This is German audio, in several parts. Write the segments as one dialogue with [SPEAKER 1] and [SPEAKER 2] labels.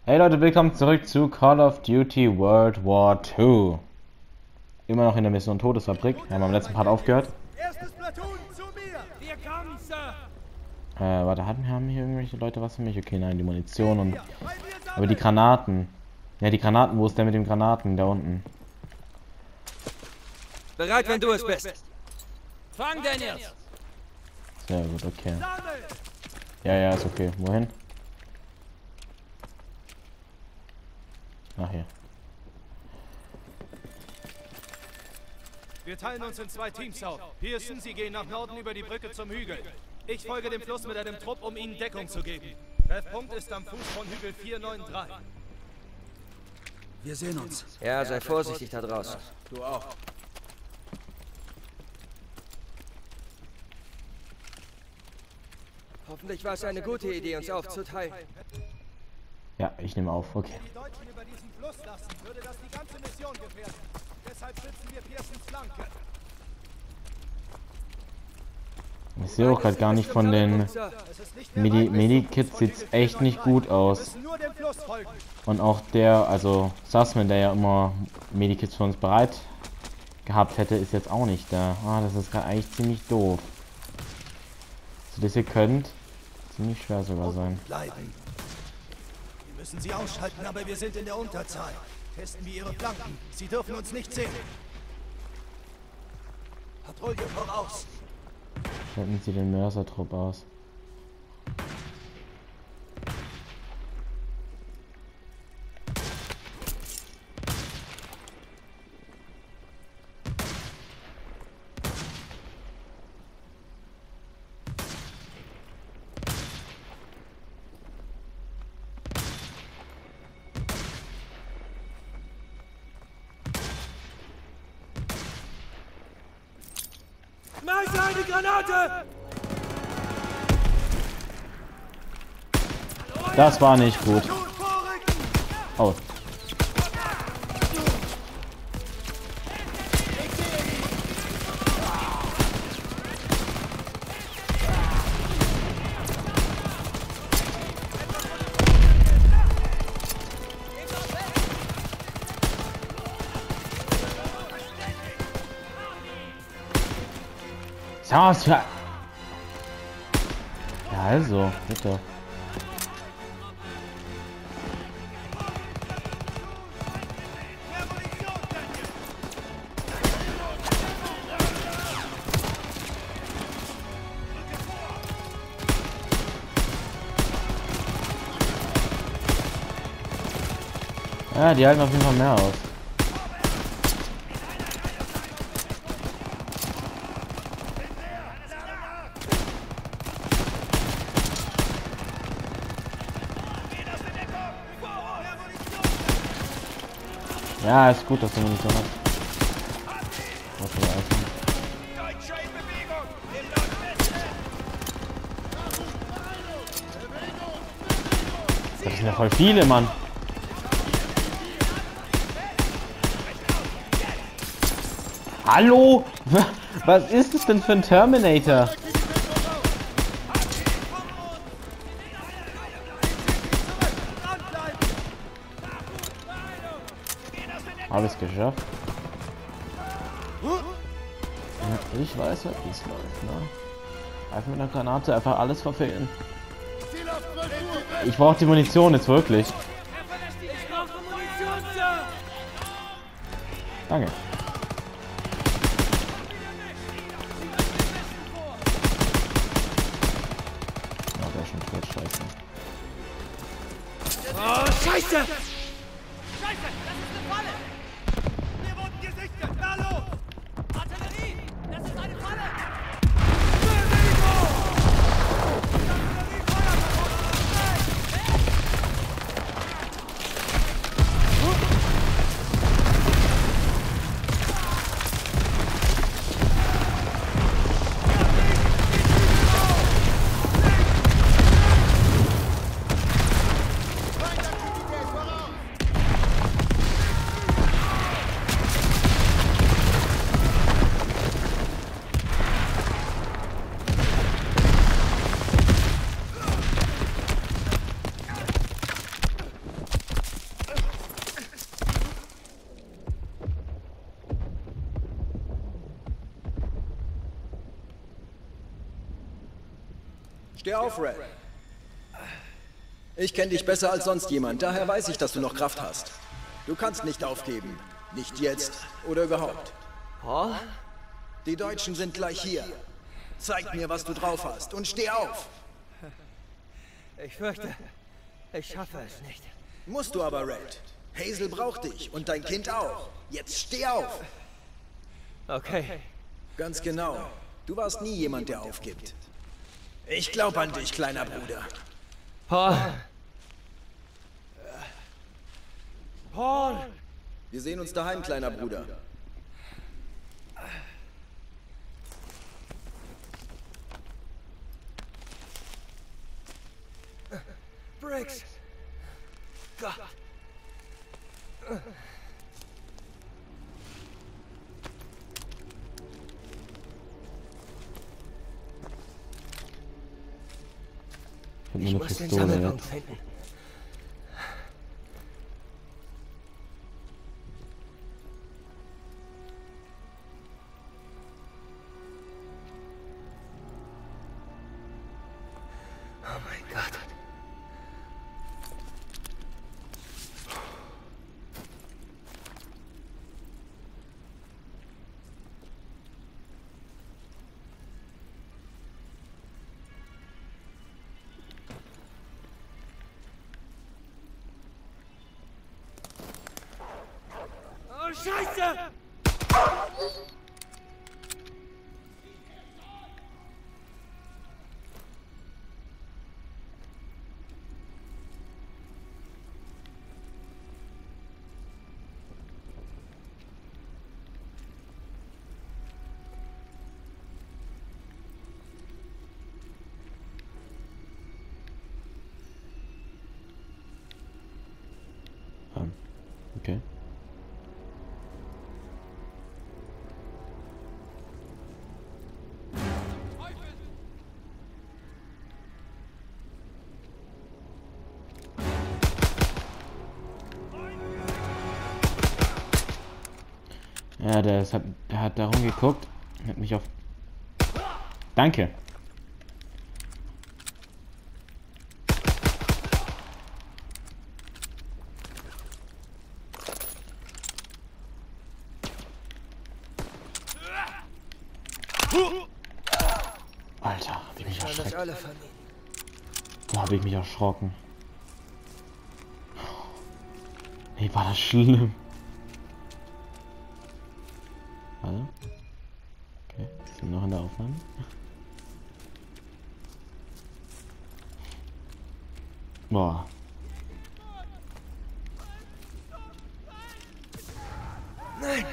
[SPEAKER 1] Hey Leute, willkommen zurück zu Call of Duty World War II. Immer noch in der Mission Todesfabrik. Wir haben am letzten Part aufgehört.
[SPEAKER 2] Erstes Platoon zu mir! Wir kommen, Sir!
[SPEAKER 1] Warte, haben hier irgendwelche Leute was für mich? Okay, nein, die Munition und... Aber die Granaten. Ja, die Granaten, wo ist der mit den Granaten? Da unten.
[SPEAKER 3] Bereit, wenn du es bist.
[SPEAKER 2] Fang Daniels!
[SPEAKER 1] Sehr gut, okay. Ja, ist okay. Wohin? Ach, hier.
[SPEAKER 4] Wir teilen uns in zwei Teams auf. Pearson, Sie gehen nach Norden über die Brücke zum Hügel. Ich folge dem Fluss mit einem Trupp, um Ihnen Deckung zu geben. Treffpunkt ist am Fuß von Hügel 493.
[SPEAKER 3] Wir sehen uns. Ja, sei vorsichtig da draußen.
[SPEAKER 4] Du auch.
[SPEAKER 3] Hoffentlich war es eine gute Idee, uns aufzuteilen.
[SPEAKER 1] Ja, ich nehme auf, okay.
[SPEAKER 4] Wenn die Deutschen über diesen Fluss lassen, würde das die ganze Mission gefährden. Deshalb schützen wir Pearsons Flanke.
[SPEAKER 1] Ich sehe auch gerade gar nicht von den Medikits, sieht's echt nicht gut aus. Und auch der, also Sussman, der ja immer Medikits für uns bereit gehabt hätte, ist jetzt auch nicht da. Ah, das ist gerade eigentlich ziemlich doof. So, das ihr könnt, ziemlich schwer sogar sein.
[SPEAKER 4] Wir müssen sie ausschalten, aber wir sind in der Unterzahl. Testen wir ihre Flanken. Sie dürfen uns nicht sehen. Patrouille voraus.
[SPEAKER 1] Schalten Sie den Mörsertrupp aus.
[SPEAKER 2] Schmeiß eine Granate!
[SPEAKER 1] Das war nicht gut. Oh. Was für... Ja, also, bitte. Ja, die halten auf jeden Fall mehr aus. Ja, ist gut, dass du Munition hast. Das sind ja voll viele, Mann. Hallo? Was ist das denn für ein Terminator? Habe es geschafft? Ja, ich weiß halt, wie es läuft, ne? Einfach mit einer Granate einfach alles verfehlen. Ich brauche die Munition jetzt wirklich. Danke. Ja, der ist schon tot, scheiße.
[SPEAKER 2] Oh, Scheiße!
[SPEAKER 3] Steh auf, Red. Ich kenne dich besser als sonst jemand, daher weiß ich, dass du noch Kraft hast. Du kannst nicht aufgeben. Nicht jetzt oder überhaupt.
[SPEAKER 5] Paul?
[SPEAKER 3] Die Deutschen sind gleich hier. Zeig mir, was du drauf hast und steh auf.
[SPEAKER 5] Ich fürchte, ich schaffe es nicht.
[SPEAKER 3] Musst du aber, Red. Hazel braucht dich und dein Kind auch. Jetzt steh auf.
[SPEAKER 5] Okay.
[SPEAKER 3] Ganz genau. Du warst nie jemand, der aufgibt. Ich glaube an dich, kleiner Bruder.
[SPEAKER 5] Paul! Paul!
[SPEAKER 3] Wir sehen uns daheim, kleiner Bruder.
[SPEAKER 5] Briggs! Gott!
[SPEAKER 1] Ich
[SPEAKER 5] Ich
[SPEAKER 1] hab nur eine
[SPEAKER 5] muss den
[SPEAKER 1] Pistole
[SPEAKER 5] Sammelpunkt
[SPEAKER 1] jetzt.
[SPEAKER 5] finden. Oh mein Gott.
[SPEAKER 2] Oh, Scheiße!
[SPEAKER 1] Okay. Ja, der hat da rumgeguckt, hat mich auf... Danke. Alter, hab ich mich
[SPEAKER 5] Das
[SPEAKER 1] erschreckt.
[SPEAKER 5] alle vermieden.
[SPEAKER 1] Da habe ich mich erschrocken. Hey, war das schlimm. Warte. Okay, sind wir noch in der Aufnahme? Boah.
[SPEAKER 5] Nein!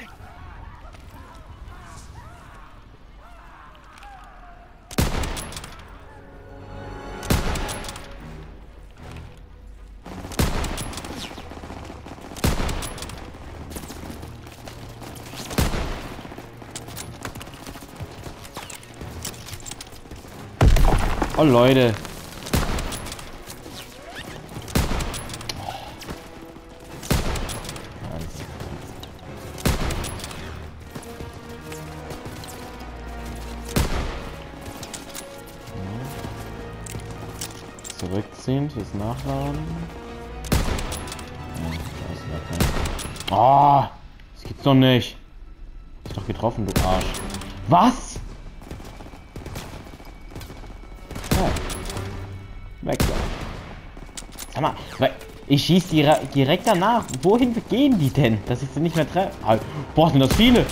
[SPEAKER 1] Oh Leute. Zurückziehen, fürs Nachladen. Oh, das gibt's doch nicht. Ist doch getroffen, du Arsch. Was? Weg da. Sag mal, ich schieß direkt danach. Wohin gehen die denn? Dass ich sie nicht mehr treffe. Boah, sind das viele.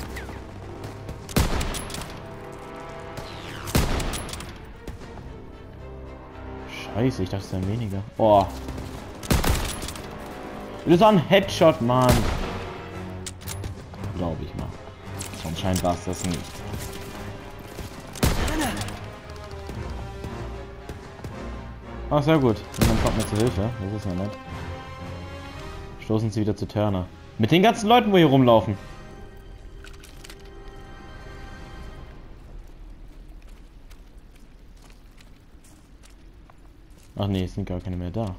[SPEAKER 1] Scheiße, ich dachte es wären weniger. Boah. Das ist ein Headshot, Mann. Glaube ich mal. Anscheinend war es das nicht. Ach, sehr gut. Jemand kommt mir zu Hilfe. Das ist ja nett. Stoßen sie wieder zu Turner. Mit den ganzen Leuten, wo hier rumlaufen. Ach nee, es sind gar keine mehr da.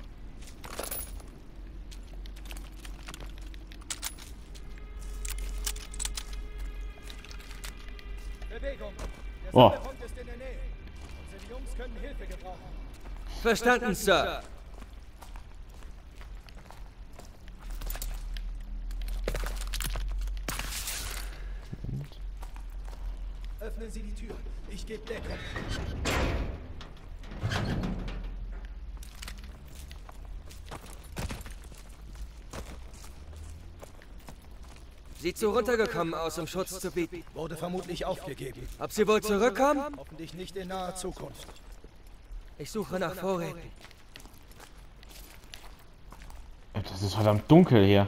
[SPEAKER 4] Bewegung. Der
[SPEAKER 1] Oh.
[SPEAKER 4] Sammelpunkt ist in der Nähe. Unsere Jungs können Hilfe Hilfe gebrauchen.
[SPEAKER 5] Verstanden, Sir.
[SPEAKER 4] Öffnen Sie die Tür. Ich gebe Deckung.
[SPEAKER 5] Sieht so runtergekommen aus, um Schutz zu bieten.
[SPEAKER 4] Wurde vermutlich aufgegeben.
[SPEAKER 5] Ob sie wohl zurückkommen?
[SPEAKER 4] Hoffentlich nicht in naher Zukunft.
[SPEAKER 5] Ich suche nach Vorräten.
[SPEAKER 1] Das ist verdammt dunkel hier.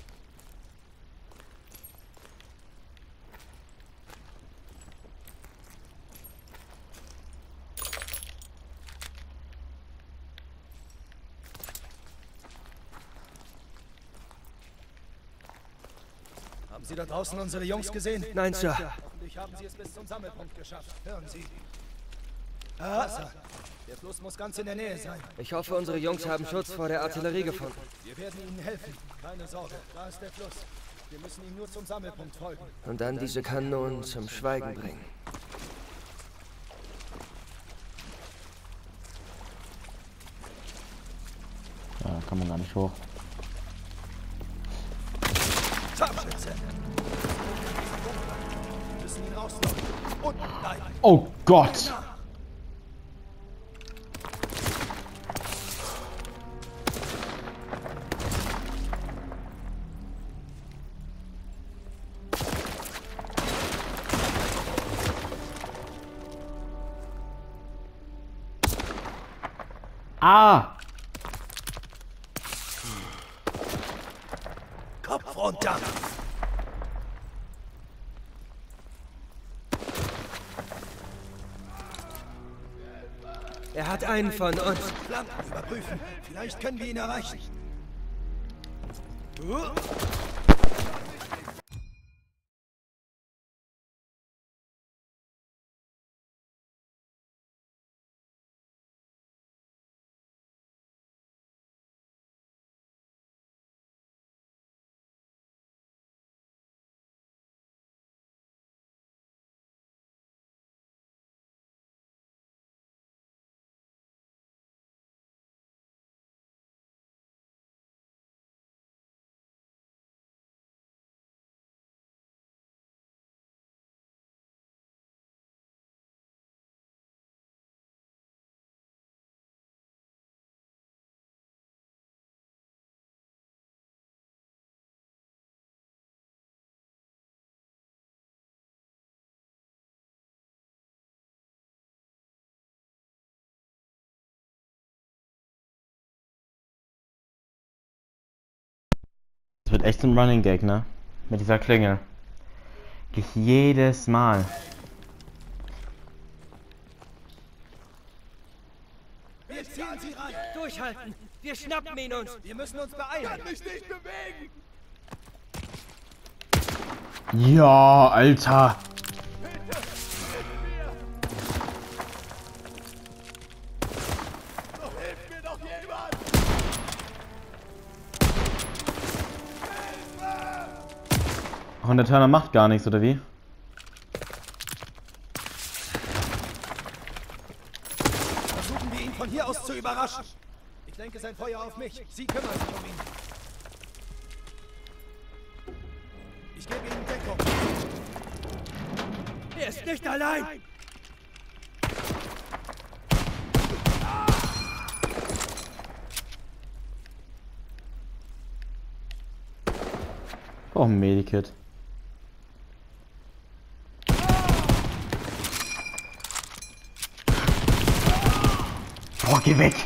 [SPEAKER 4] Haben Sie da draußen unsere Jungs gesehen?
[SPEAKER 5] Nein, Sir.
[SPEAKER 4] Hoffentlich haben Sie es bis zum Sammelpunkt geschafft. Hören Sie. Wasser. Der Fluss muss ganz in der Nähe sein.
[SPEAKER 5] Ich hoffe, unsere Jungs haben Schutz vor der Artillerie gefunden.
[SPEAKER 4] Wir werden Ihnen helfen. Keine Sorge. Da ist der Fluss. Wir müssen ihm nur zum Sammelpunkt folgen.
[SPEAKER 5] Und dann diese Kanonen zum Schweigen bringen.
[SPEAKER 1] Ja, da kann man gar nicht hoch.
[SPEAKER 4] Scharfschütze! Wir müssen ihn rauslocken. Und nein!
[SPEAKER 1] Oh Gott! Ah!
[SPEAKER 4] Kopf runter!
[SPEAKER 5] Er hat einen von uns.
[SPEAKER 4] Lampen überprüfen. Vielleicht können wir ihn erreichen.
[SPEAKER 1] Das wird echt ein Running Gag, ne? Mit dieser Klingel. Ich jedes Mal.
[SPEAKER 4] Wir ziehen sie ran.
[SPEAKER 5] Durchhalten! Wir schnappen ihn uns!
[SPEAKER 4] Wir müssen uns beeilen. Kann mich nicht bewegen.
[SPEAKER 1] Ja, Alter.
[SPEAKER 4] So hilft mir doch jemand.
[SPEAKER 1] Und der Turner macht gar nichts, oder wie?
[SPEAKER 4] Versuchen wir ihn von hier aus zu überraschen. Ich lenke sein Feuer auf mich. Sie kümmern sich um ihn. Ich gebe Ihnen Deckung.
[SPEAKER 5] Er ist nicht allein!
[SPEAKER 1] Oh, ein Medikit. Boah, geh weg!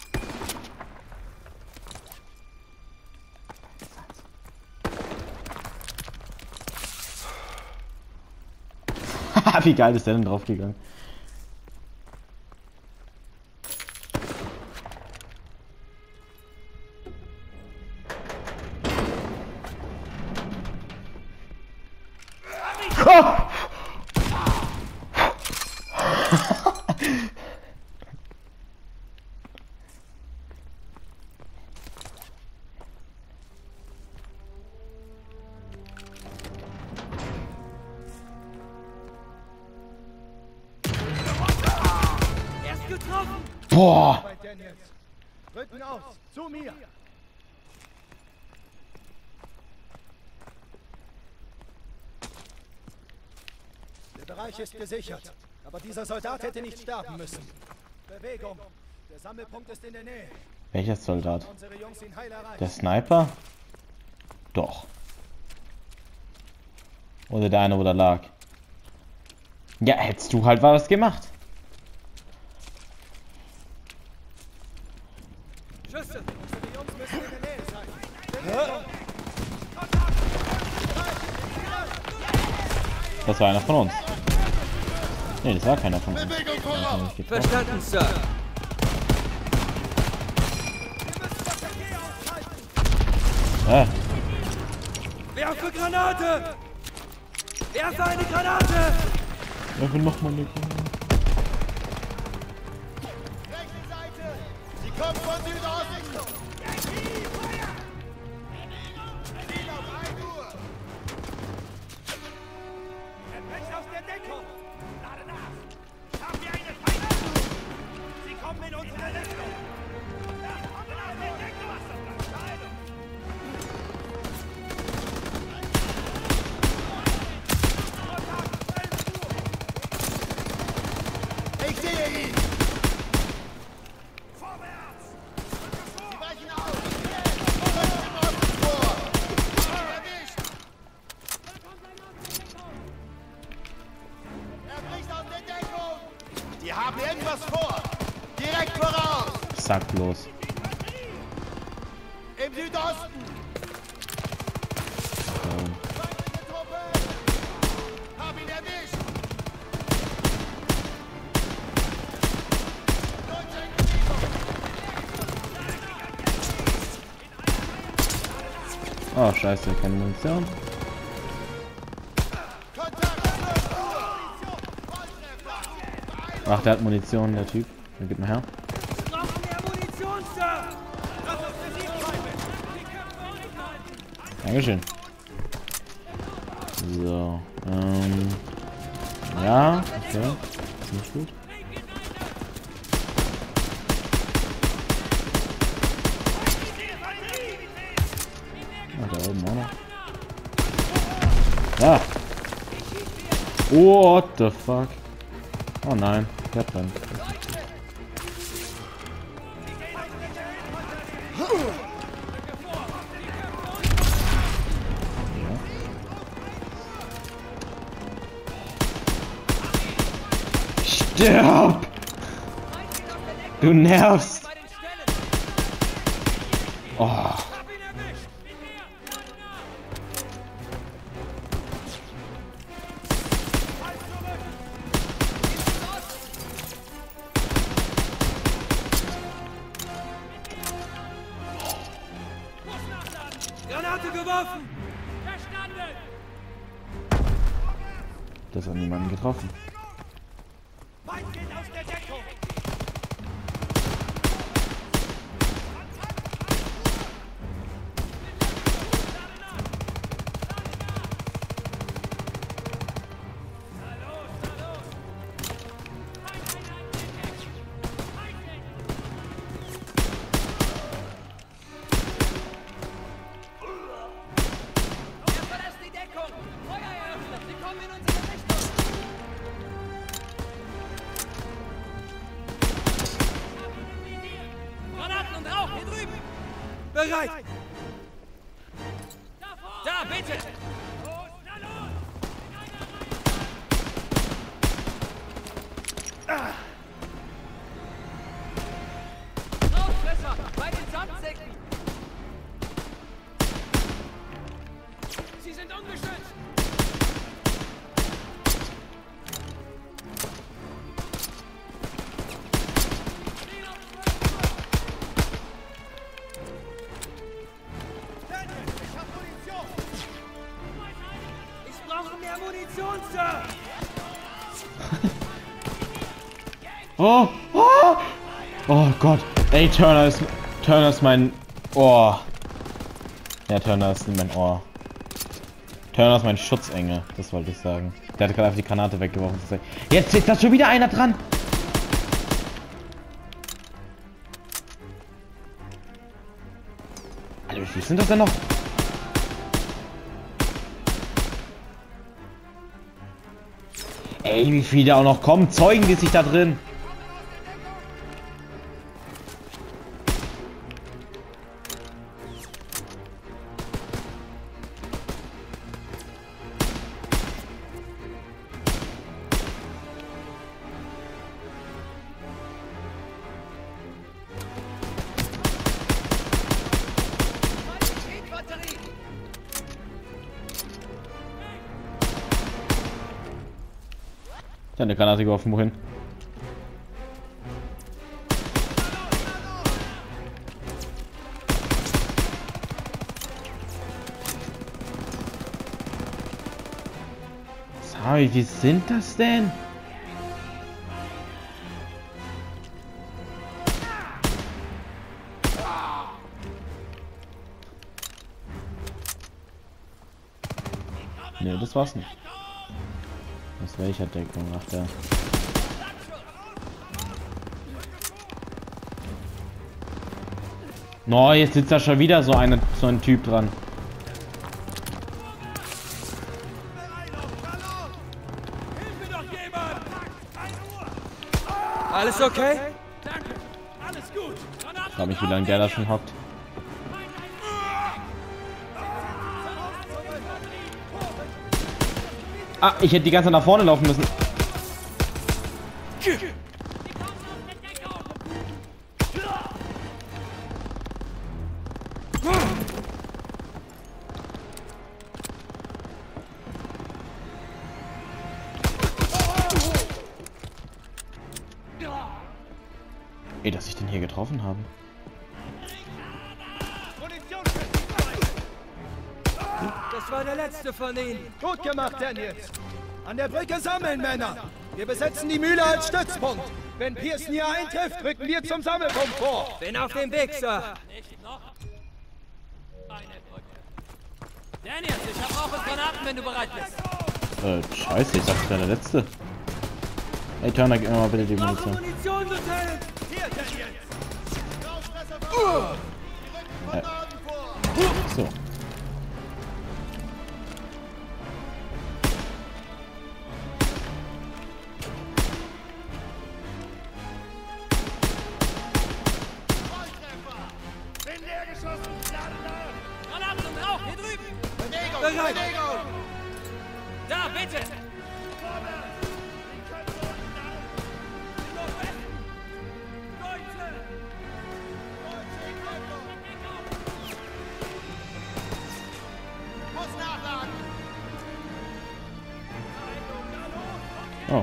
[SPEAKER 1] Wie geil ist der denn draufgegangen?
[SPEAKER 5] Er ist getroffen!
[SPEAKER 1] Boah!
[SPEAKER 4] Bei Daniels. Rücken aus, zu mir. Der Bereich ist gesichert, aber dieser Soldat hätte nicht sterben müssen. Bewegung. Der Sammelpunkt ist in der Nähe.
[SPEAKER 1] Welcher Soldat?
[SPEAKER 4] Unsere Jungs ihn heil erreichen.
[SPEAKER 1] Der Sniper? Doch. Oder der eine, wo der lag. Ja, hättest du halt was gemacht.
[SPEAKER 5] Schüsse!
[SPEAKER 4] Unsere Jungs müssen in der Nähe sein. Bewegung.
[SPEAKER 1] Das war einer von uns. Nee, das war keiner von uns.
[SPEAKER 5] Verstanden, Sir. Werfe Granate! Werfe eine Granate!
[SPEAKER 1] Werfe nochmal eine Granate.
[SPEAKER 6] Rechte Seite! Sie kommen von Südosten! Ziel auf 1 Uhr!
[SPEAKER 4] Weg aus der Deckung! Lade nach! Haben wir eine Feinde? Sie kommen in unsere Richtung! Ja, kommen aus der Deckung!
[SPEAKER 6] Ich sehe ihn! Vorwärts! Sie weichen aus! Kommt im Osten vor! Erwischt! Er bricht aus der Deckung! Die haben irgendwas vor! Direkt voraus!
[SPEAKER 1] Sag bloß.
[SPEAKER 6] Im Südosten! Feindliche Truppe! Hab ihn erwischt!
[SPEAKER 1] Oh, scheiße, keine Munition. Ach, der hat Munition, der Typ. Dann gib mal her.
[SPEAKER 5] Wir brauchen mehr Munition, Sir!
[SPEAKER 1] Dankeschön. So, ja, okay. Ist nicht gut. Ah, da oben auch noch. Ah! What the fuck? Oh nein, der brennt. Stirb! Du nervst! Oh.
[SPEAKER 5] Granate geworfen!
[SPEAKER 1] Das hat niemanden getroffen.
[SPEAKER 4] Feind geht aus der Deckung!
[SPEAKER 5] Er verlässt die Deckung! Feuer eröffnet! Sie kommen in unsere Richtung! Granaten und Rauch, hier drüben! Bereit! Da, bitte! Rausfresser, bei den Sandsäcken! Sie sind ungeschützt!
[SPEAKER 4] Ich hab Munition!
[SPEAKER 5] Ich brauche mehr Munition, Sir!
[SPEAKER 1] Oh! Oh! Oh Gott! Ey, Turner ist mein Ohr. Ja, Turner ist mein Ohr. Turner ist mein Schutzengel, das wollte ich sagen. Der hat gerade einfach die Granate weggeworfen. Jetzt ist da schon wieder einer dran! Alter, wie viel sind das denn noch? Ey, wie viele auch noch kommen. Zeugen die sich da drin. Ja, eine Granate geworfen, wohin? Sorry, wie sind das denn? Ne, das war's nicht. Aus welcher Deckung? Ach, der. No, jetzt sitzt da schon wieder so ein Typ dran.
[SPEAKER 2] Alles okay?
[SPEAKER 1] Ich frage mich, wie lange der da schon hockt. Ah, ich hätte die ganze Zeit nach vorne laufen müssen. Ey, dass ich den hier getroffen habe.
[SPEAKER 2] Das war der letzte von ihnen.
[SPEAKER 4] Gut gemacht, Daniels. An der Brücke sammeln, Männer. Wir besetzen die Mühle als Stützpunkt. Wenn Pearson hier eintrifft, rücken wir zum Sammelpunkt vor.
[SPEAKER 2] Bin auf dem Weg, Sir.
[SPEAKER 5] Nicht noch eine Brücke. Daniels, ich hab auch Granaten, wenn du bereit bist.
[SPEAKER 1] Scheiße, ich dachte, das wäre der letzte. Ey, Turner, gib mir mal bitte die Munition.
[SPEAKER 2] Munition, Lieutenant!
[SPEAKER 4] Hier, Daniels.
[SPEAKER 1] So.
[SPEAKER 6] Bin leer geschossen! Lade nach!
[SPEAKER 5] Granaten und Rauch, hier drüben!
[SPEAKER 6] Bewegung!
[SPEAKER 2] Bereit.
[SPEAKER 6] Bewegung!
[SPEAKER 5] Da, bitte!
[SPEAKER 6] Muss nachladen!
[SPEAKER 1] Oh.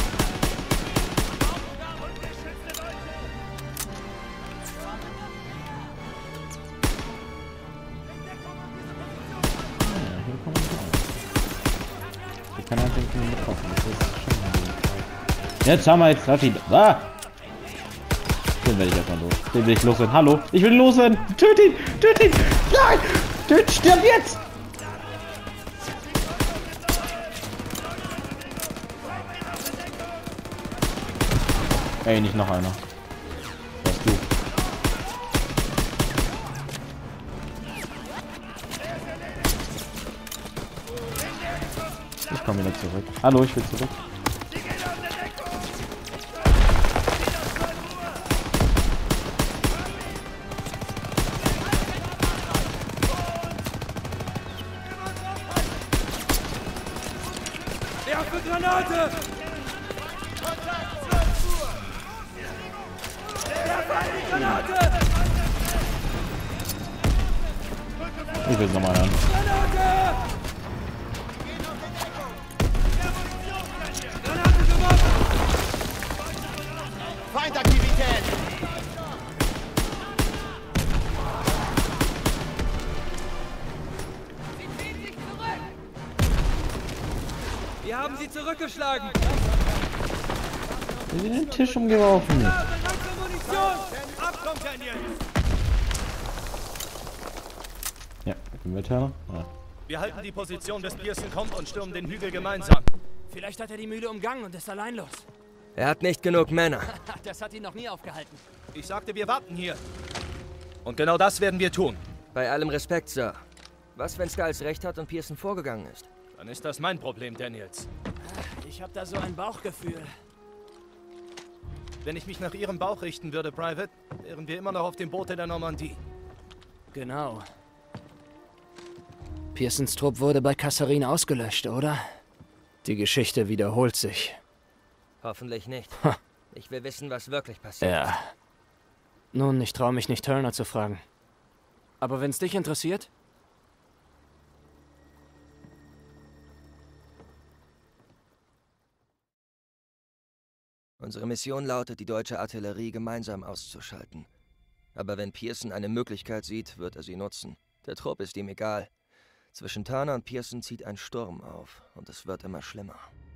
[SPEAKER 1] Jetzt haben wir jetzt Rafi. Ah! Den werde ich erstmal los. Den will ich loswerden. Hallo? Ich will loswerden! Töt ihn! Töt ihn! Nein! Töt! Stirb jetzt! Ey, nicht noch einer. Das ist gut. Ich komme wieder zurück. Hallo, ich will zurück.
[SPEAKER 2] Werfe Granate! Werfe eine Granate!
[SPEAKER 1] Ich will es nochmal an.
[SPEAKER 2] Granate! Granate geworfen!
[SPEAKER 6] Feindaktivität!
[SPEAKER 5] Sie ziehen sich zurück!
[SPEAKER 2] Wir haben sie zurückgeschlagen!
[SPEAKER 1] Ich bin den Tisch umgeworfen.
[SPEAKER 2] Bereit für Munition!
[SPEAKER 4] Achtung, Daniels.
[SPEAKER 1] Ja, können wir Turner? Ja.
[SPEAKER 4] Wir halten die Position, bis Pearson kommt und stürmen den Hügel gemeinsam.
[SPEAKER 5] Vielleicht hat er die Mühle umgangen und ist allein los.
[SPEAKER 2] Er hat nicht genug Männer.
[SPEAKER 5] Das hat ihn noch nie aufgehalten.
[SPEAKER 4] Ich sagte, wir warten hier. Und genau das werden wir tun.
[SPEAKER 2] Bei allem Respekt, Sir. Was, wenn Skiles recht hat und Pearson vorgegangen ist?
[SPEAKER 4] Dann ist das mein Problem, Daniels.
[SPEAKER 5] Ich habe da so ein Bauchgefühl.
[SPEAKER 4] Wenn ich mich nach Ihrem Bauch richten würde, Private, wären wir immer noch auf dem Boot in der Normandie.
[SPEAKER 5] Genau. Pearsons Trupp wurde bei Kasserine ausgelöscht, oder? Die Geschichte wiederholt sich.
[SPEAKER 2] Hoffentlich nicht.
[SPEAKER 5] Ha.
[SPEAKER 2] Ich will wissen, was wirklich passiert ist.
[SPEAKER 5] Ja. Nun, ich traue mich nicht, Turner zu fragen. Aber wenn es dich interessiert?
[SPEAKER 2] Unsere Mission lautet, die deutsche Artillerie gemeinsam auszuschalten. Aber wenn Pearson eine Möglichkeit sieht, wird er sie nutzen. Der Trupp ist ihm egal. Zwischen Turner und Pearson zieht ein Sturm auf und es wird immer schlimmer.